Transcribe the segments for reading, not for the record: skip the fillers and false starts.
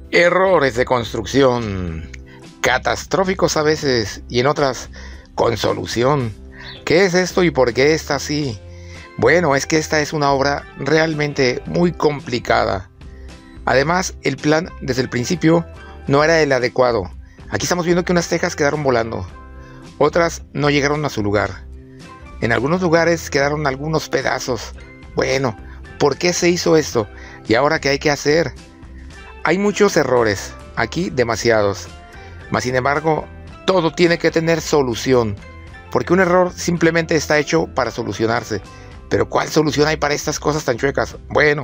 Errores de construcción, catastróficos a veces y en otras con solución. ¿Qué es esto y por qué está así? Bueno, es que esta es una obra realmente muy complicada. Además, el plan desde el principio no era el adecuado. Aquí estamos viendo que unas tejas quedaron volando, otras no llegaron a su lugar. En algunos lugares quedaron algunos pedazos. Bueno, ¿por qué se hizo esto? ¿Y ahora qué hay que hacer? Hay muchos errores, aquí demasiados. Mas sin embargo, todo tiene que tener solución, porque un error simplemente está hecho para solucionarse. Pero ¿cuál solución hay para estas cosas tan chuecas? Bueno,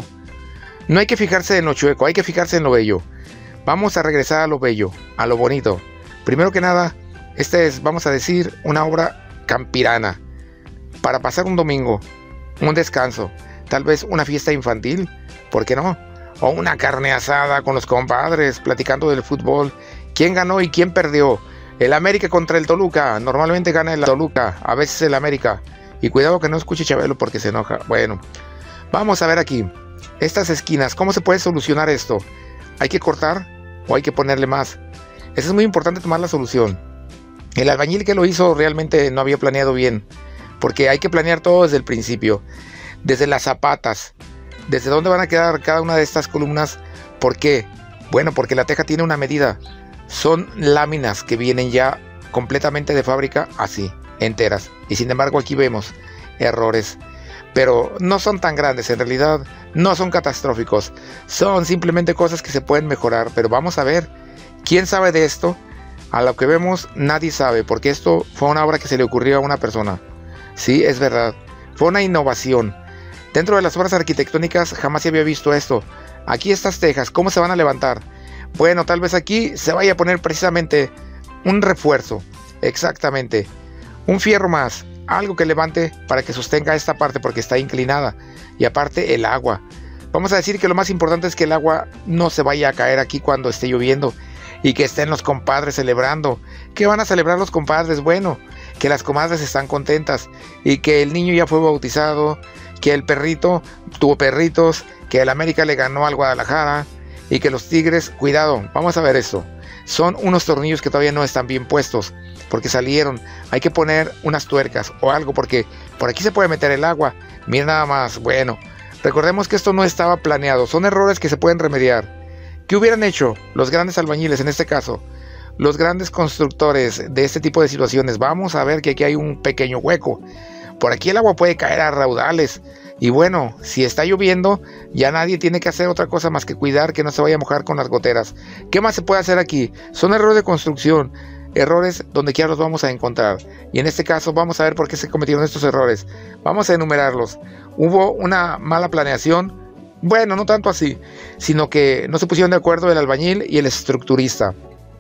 no hay que fijarse en lo chueco, hay que fijarse en lo bello. Vamos a regresar a lo bello, a lo bonito. Primero que nada, esta es, vamos a decir, una obra campirana, para pasar un domingo, un descanso, tal vez una fiesta infantil, ¿por qué no? O una carne asada con los compadres, platicando del fútbol. ¿Quién ganó y quién perdió? El América contra el Toluca. Normalmente gana el Toluca, a veces el América. Y cuidado que no escuche Chabelo porque se enoja. Bueno, vamos a ver aquí. Estas esquinas, ¿cómo se puede solucionar esto? ¿Hay que cortar o hay que ponerle más? Eso es muy importante, tomar la solución. El albañil que lo hizo realmente no había planeado bien, porque hay que planear todo desde el principio. Desde las zapatas. ¿Desde dónde van a quedar cada una de estas columnas? ¿Por qué? Bueno, porque la teja tiene una medida. Son láminas que vienen ya completamente de fábrica, así, enteras. Y sin embargo aquí vemos errores. Pero no son tan grandes, en realidad no son catastróficos. Son simplemente cosas que se pueden mejorar. Pero vamos a ver, ¿quién sabe de esto? A lo que vemos nadie sabe, porque esto fue una obra que se le ocurrió a una persona. Sí, es verdad. Fue una innovación. Dentro de las obras arquitectónicas jamás se había visto esto. Aquí estas tejas, ¿cómo se van a levantar? Bueno, tal vez aquí se vaya a poner precisamente un refuerzo. Exactamente. Un fierro más. Algo que levante para que sostenga esta parte porque está inclinada. Y aparte el agua. Vamos a decir que lo más importante es que el agua no se vaya a caer aquí cuando esté lloviendo. Y que estén los compadres celebrando. ¿Qué van a celebrar los compadres? Bueno, que las comadres están contentas. Y que el niño ya fue bautizado. Que el perrito tuvo perritos, que el América le ganó al Guadalajara y que los Tigres, cuidado, vamos a ver esto. Son unos tornillos que todavía no están bien puestos porque salieron. Hay que poner unas tuercas o algo porque por aquí se puede meter el agua. Miren nada más, bueno, recordemos que esto no estaba planeado, son errores que se pueden remediar. ¿Qué hubieran hecho los grandes albañiles en este caso? Los grandes constructores de este tipo de situaciones. Vamos a ver que aquí hay un pequeño hueco. Por aquí el agua puede caer a raudales. Y bueno, si está lloviendo, ya nadie tiene que hacer otra cosa más que cuidar que no se vaya a mojar con las goteras. ¿Qué más se puede hacer aquí? Son errores de construcción. Errores donde quiera los vamos a encontrar. Y en este caso vamos a ver por qué se cometieron estos errores. Vamos a enumerarlos. Hubo una mala planeación. Bueno, no tanto así, sino que no se pusieron de acuerdo el albañil y el estructurista.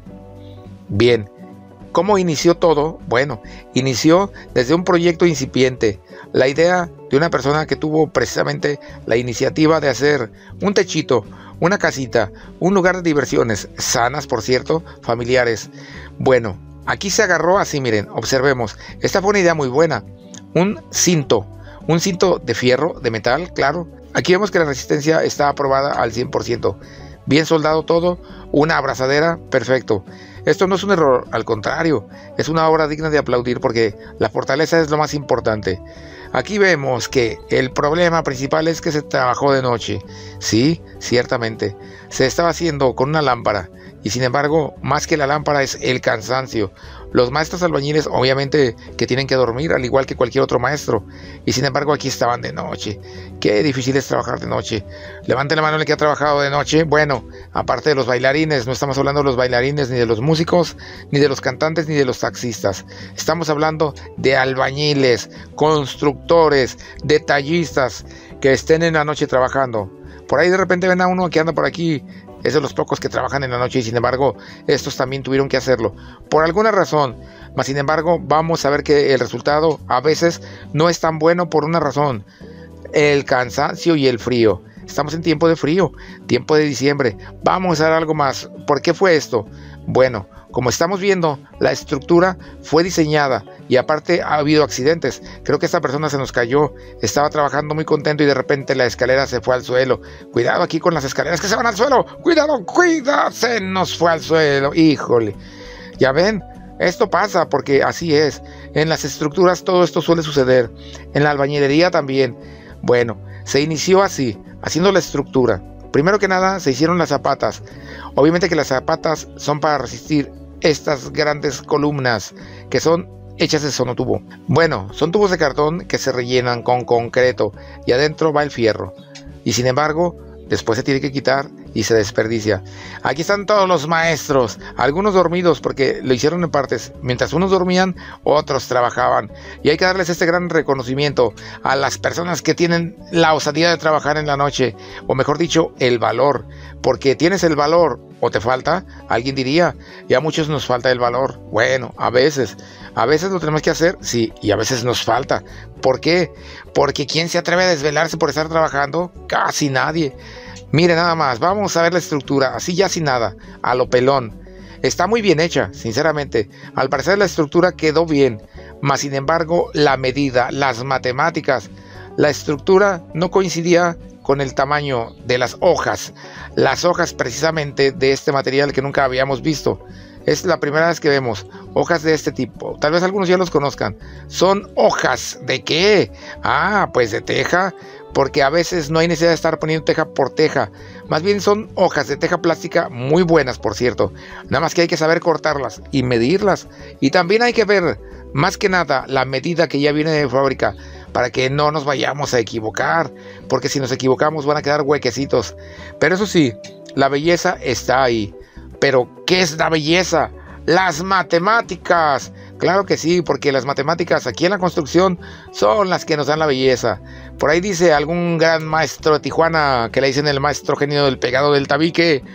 Bien. ¿Cómo inició todo? Bueno, inició desde un proyecto incipiente. La idea de una persona que tuvo precisamente la iniciativa de hacer un techito, una casita, un lugar de diversiones, sanas por cierto, familiares. Bueno, aquí se agarró así, miren, observemos. Esta fue una idea muy buena. Un cinto de fierro, de metal, claro. Aquí vemos que la resistencia está aprobada al 100%. Bien soldado todo, una abrazadera, perfecto. Esto no es un error, al contrario, es una obra digna de aplaudir porque la fortaleza es lo más importante. Aquí vemos que el problema principal es que se trabajó de noche. Sí, ciertamente, se estaba haciendo con una lámpara y sin embargo, más que la lámpara es el cansancio. Los maestros albañiles obviamente que tienen que dormir al igual que cualquier otro maestro y sin embargo aquí estaban de noche. Qué difícil es trabajar de noche. Levanten la mano el que ha trabajado de noche. Bueno, aparte de los bailarines, no estamos hablando de los bailarines ni de los músicos, ni de los cantantes, ni de los taxistas. Estamos hablando de albañiles, constructores, detallistas que estén en la noche trabajando. Por ahí de repente ven a uno que anda por aquí. Es de los pocos que trabajan en la noche y sin embargo estos también tuvieron que hacerlo por alguna razón, mas sin embargo vamos a ver que el resultado a veces no es tan bueno por una razón: el cansancio y el frío. Estamos en tiempo de frío, tiempo de diciembre. Vamos a dar algo más. ¿Por qué fue esto? Bueno, como estamos viendo, la estructura fue diseñada y y aparte ha habido accidentes. Creo que esta persona se nos cayó, estaba trabajando muy contento y de repente la escalera se fue al suelo. Cuidado aquí con las escaleras que se van al suelo. Cuidado, se nos fue al suelo. Híjole, ya ven, esto pasa porque así es. En las estructuras todo esto suele suceder, en la albañilería también. Bueno, se inició así, haciendo la estructura. Primero que nada se hicieron las zapatas. Obviamente que las zapatas son para resistir estas grandes columnas que son hechas de sonotubo. Bueno, son tubos de cartón que se rellenan con concreto y adentro va el fierro. Y sin embargo, después se tiene que quitar y se desperdicia. Aquí están todos los maestros, algunos dormidos porque lo hicieron en partes. Mientras unos dormían, otros trabajaban. Y hay que darles este gran reconocimiento a las personas que tienen la osadía de trabajar en la noche, o mejor dicho, el valor. Porque tienes el valor o te falta, alguien diría, y a muchos nos falta el valor. Bueno, a veces lo tenemos que hacer, sí, y a veces nos falta. ¿Por qué? Porque ¿quién se atreve a desvelarse por estar trabajando? Casi nadie. Mire nada más, vamos a ver la estructura, así ya sin nada, a lo pelón. Está muy bien hecha, sinceramente. Al parecer la estructura quedó bien, mas sin embargo la medida, las matemáticas, la estructura no coincidía con el tamaño de las hojas. Las hojas precisamente de este material que nunca habíamos visto. Es la primera vez que vemos hojas de este tipo. Tal vez algunos ya los conozcan. Son hojas ¿de qué? Ah, pues de teja. Porque a veces no hay necesidad de estar poniendo teja por teja. Más bien son hojas de teja plástica muy buenas, por cierto. Nada más que hay que saber cortarlas y medirlas. Y también hay que ver, más que nada, la medida que ya viene de fábrica, para que no nos vayamos a equivocar. Porque si nos equivocamos van a quedar huequecitos. Pero eso sí, la belleza está ahí. Pero ¿qué es la belleza? Las matemáticas. Claro que sí, porque las matemáticas aquí en la construcción son las que nos dan la belleza. Por ahí dice algún gran maestro de Tijuana, que le dicen el maestro genio del pegado del tabique,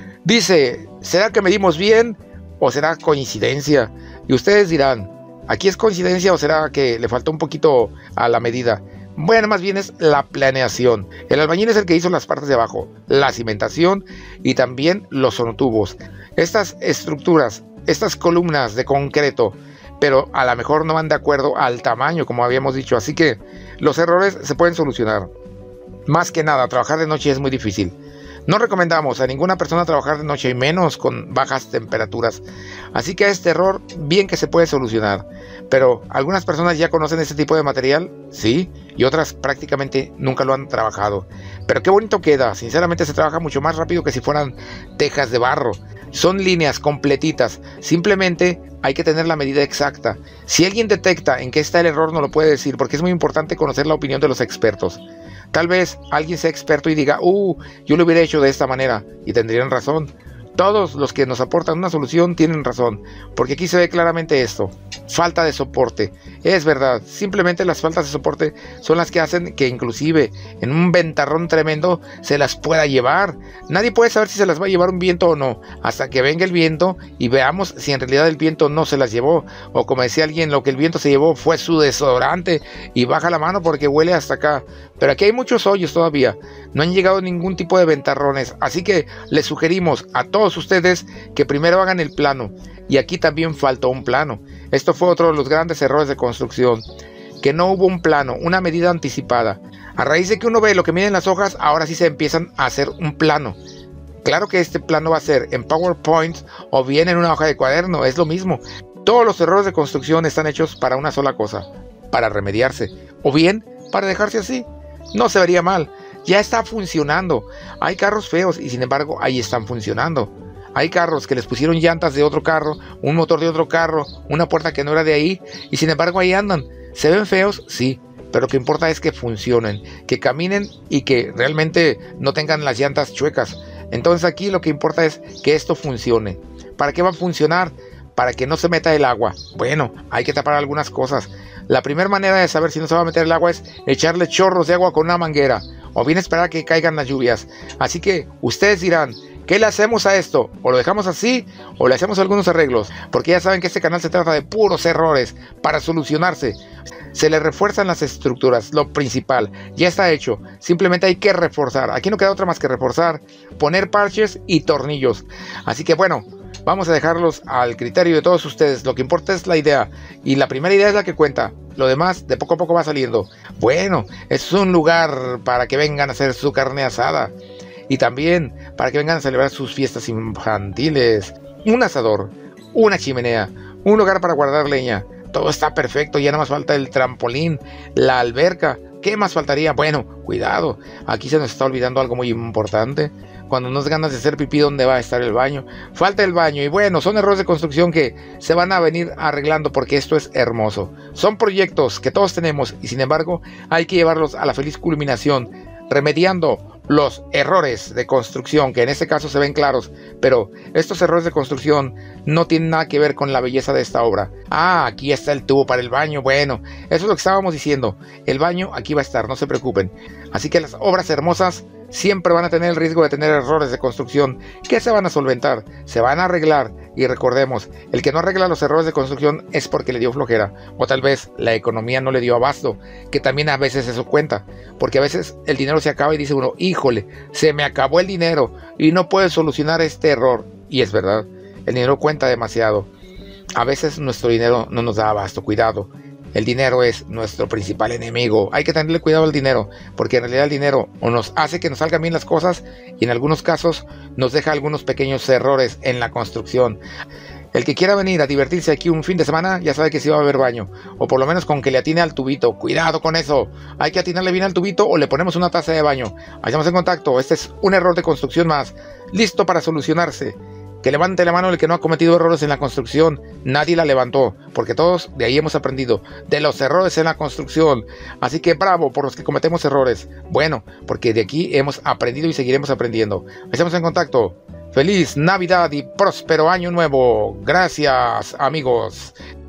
dice, ¿será que medimos bien o será coincidencia? Y ustedes dirán, ¿aquí es coincidencia o será que le faltó un poquito a la medida? Bueno, más bien es la planeación. El albañil es el que hizo las partes de abajo, la cimentación y también los sonotubos. Estas estructuras, estas columnas de concreto, pero a lo mejor no van de acuerdo al tamaño, como habíamos dicho. Así que los errores se pueden solucionar. Más que nada, trabajar de noche es muy difícil. No recomendamos a ninguna persona trabajar de noche, y menos con bajas temperaturas. Así que este error, bien que se puede solucionar. Pero algunas personas ya conocen este tipo de material, sí, y otras prácticamente nunca lo han trabajado. Pero qué bonito queda, sinceramente se trabaja mucho más rápido que si fueran tejas de barro. Son líneas completitas, simplemente hay que tener la medida exacta. Si alguien detecta en qué está el error, no lo puede decir, porque es muy importante conocer la opinión de los expertos. Tal vez alguien sea experto y diga, yo lo hubiera hecho de esta manera, y tendrían razón. Todos los que nos aportan una solución tienen razón, porque aquí se ve claramente esto, falta de soporte. Es verdad, simplemente las faltas de soporte son las que hacen que inclusive en un ventarrón tremendo se las pueda llevar. Nadie puede saber si se las va a llevar un viento o no, hasta que venga el viento y veamos si en realidad el viento no se las llevó, o como decía alguien, lo que el viento se llevó fue su desodorante, y baja la mano porque huele hasta acá. Pero aquí hay muchos hoyos todavía, no han llegado ningún tipo de ventarrones, así que les sugerimos a todos ustedes que primero hagan el plano, y aquí también faltó un plano. Esto fue otro de los grandes errores de construcción, que no hubo un plano, una medida anticipada. A raíz de que uno ve lo que miden las hojas, ahora sí se empiezan a hacer un plano. Claro que este plano va a ser en PowerPoint o bien en una hoja de cuaderno, es lo mismo. Todos los errores de construcción están hechos para una sola cosa, para remediarse, o bien para dejarse así. No se vería mal, ya está funcionando. Hay carros feos y sin embargo ahí están funcionando. Hay carros que les pusieron llantas de otro carro, un motor de otro carro, una puerta que no era de ahí, y sin embargo ahí andan. ¿Se ven feos? Sí, pero lo que importa es que funcionen, que caminen y que realmente no tengan las llantas chuecas. Entonces aquí lo que importa es que esto funcione. ¿Para qué va a funcionar? Para que no se meta el agua. Bueno, hay que tapar algunas cosas. La primera manera de saber si no se va a meter el agua es echarle chorros de agua con una manguera, o bien esperar a que caigan las lluvias. Así que ustedes dirán, ¿qué le hacemos a esto? ¿O lo dejamos así o le hacemos algunos arreglos? Porque ya saben que este canal se trata de puros errores para solucionarse. Se le refuerzan las estructuras, lo principal, ya está hecho. Simplemente hay que reforzar. Aquí no queda otra más que reforzar, poner parches y tornillos. Así que bueno, vamos a dejarlos al criterio de todos ustedes. Lo que importa es la idea, y la primera idea es la que cuenta. Lo demás de poco a poco va saliendo. Bueno, es un lugar para que vengan a hacer su carne asada, y también para que vengan a celebrar sus fiestas infantiles. Un asador, una chimenea, un lugar para guardar leña. Todo está perfecto, ya nada más falta el trampolín, la alberca. ¿Qué más faltaría? Bueno, cuidado, aquí se nos está olvidando algo muy importante. Cuando nos ganas de hacer pipí, ¿dónde va a estar el baño? Falta el baño, y bueno, son errores de construcción que se van a venir arreglando porque esto es hermoso. Son proyectos que todos tenemos, y sin embargo hay que llevarlos a la feliz culminación, remediando los errores de construcción, que en este caso se ven claros, pero estos errores de construcción no tienen nada que ver con la belleza de esta obra. Ah, aquí está el tubo para el baño. Bueno, eso es lo que estábamos diciendo. El baño aquí va a estar, no se preocupen. Así que las obras hermosas siempre van a tener el riesgo de tener errores de construcción que se van a solventar, se van a arreglar. Y recordemos, el que no arregla los errores de construcción es porque le dio flojera, o tal vez la economía no le dio abasto, que también a veces eso cuenta, porque a veces el dinero se acaba y dice uno, híjole, se me acabó el dinero y no puedo solucionar este error. Y es verdad, el dinero cuenta demasiado. A veces nuestro dinero no nos da abasto, cuidado. El dinero es nuestro principal enemigo. Hay que tenerle cuidado al dinero, porque en realidad el dinero o nos hace que nos salgan bien las cosas, y en algunos casos nos deja algunos pequeños errores en la construcción. El que quiera venir a divertirse aquí un fin de semana, ya sabe que sí va a haber baño, o por lo menos con que le atine al tubito. Cuidado con eso, hay que atinarle bien al tubito o le ponemos una taza de baño. Ahí estamos en contacto. Este es un error de construcción más, listo para solucionarse. Que levante la mano el que no ha cometido errores en la construcción. Nadie la levantó, porque todos de ahí hemos aprendido, de los errores en la construcción. Así que bravo por los que cometemos errores. Bueno, porque de aquí hemos aprendido y seguiremos aprendiendo. Estamos en contacto. Feliz Navidad y próspero Año Nuevo. Gracias, amigos.